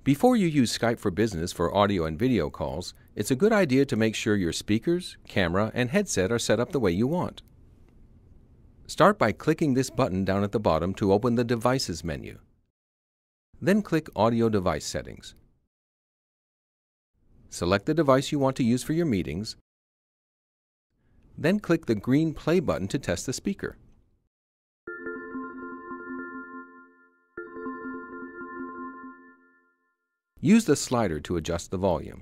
Before you use Skype for Business for audio and video calls, it's a good idea to make sure your speakers, camera, and headset are set up the way you want. Start by clicking this button down at the bottom to open the Devices menu. Then click Audio Device Settings. Select the device you want to use for your meetings. Then click the green Play button to test the speaker. Use the slider to adjust the volume.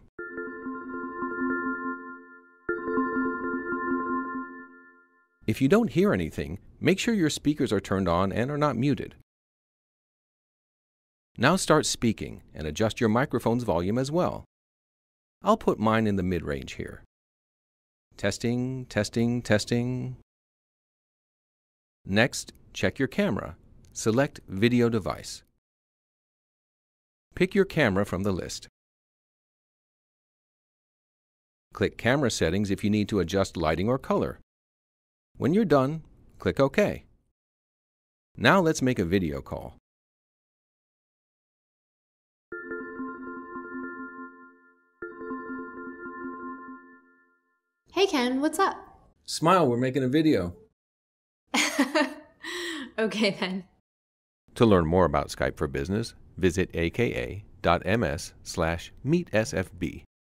If you don't hear anything, make sure your speakers are turned on and are not muted. Now start speaking and adjust your microphone's volume as well. I'll put mine in the mid-range here. Testing, testing, testing. Next, check your camera. Select Video Device. Pick your camera from the list. Click Camera Settings if you need to adjust lighting or color. When you're done, click OK. Now let's make a video call. Hey Ken, what's up? Smile, we're making a video. Okay then. To learn more about Skype for Business, visit aka.ms/meetsfb.